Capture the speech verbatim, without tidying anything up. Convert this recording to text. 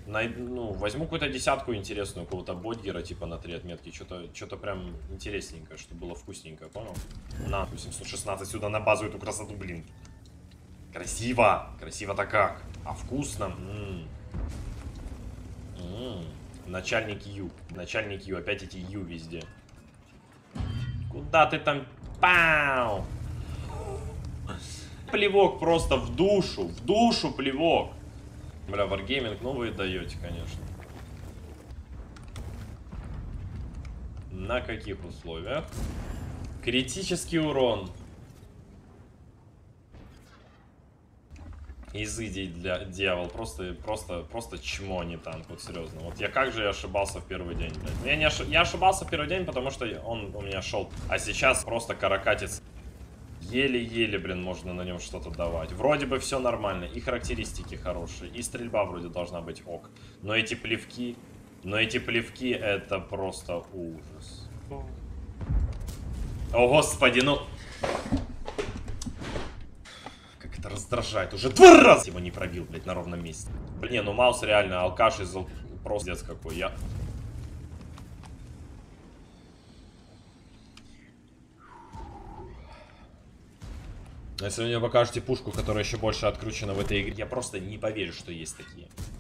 Най... Ну, возьму какую-то десятку интересную, какого-то бодгера, типа на три отметки. Что-то что-то прям интересненькое, чтобы было вкусненькое, понял? На, семьсот шестнадцать сюда на базу эту красоту, блин. Красиво! Красиво-то как? А вкусно? М-м. М-м. Начальник Ю. Начальник Ю. Опять эти Ю везде. Куда ты там? Пау! Плевок просто в душу. В душу плевок. Бля, Wargaming новые даете, конечно. На каких условиях? Критический урон. Изыдий для дьявол. Просто, просто, просто чмо, не танк. Вот серьезно. Вот я как же я ошибался в первый день, блядь. Я, не ош... я ошибался в первый день, потому что он у меня шел. А сейчас просто каракатец. Еле-еле, блин, можно на нем что-то давать. Вроде бы все нормально. И характеристики хорошие. И стрельба вроде должна быть ок. Но эти плевки... Но эти плевки это просто ужас. О, господи, ну... Как это раздражает. Уже два раза его не пробил, блядь, на ровном месте. Блин, ну Маус реально алкаш из... Просто дец какой. Я... Если вы мне покажете пушку, которая еще больше откручена в этой игре, я просто не поверю, что есть такие.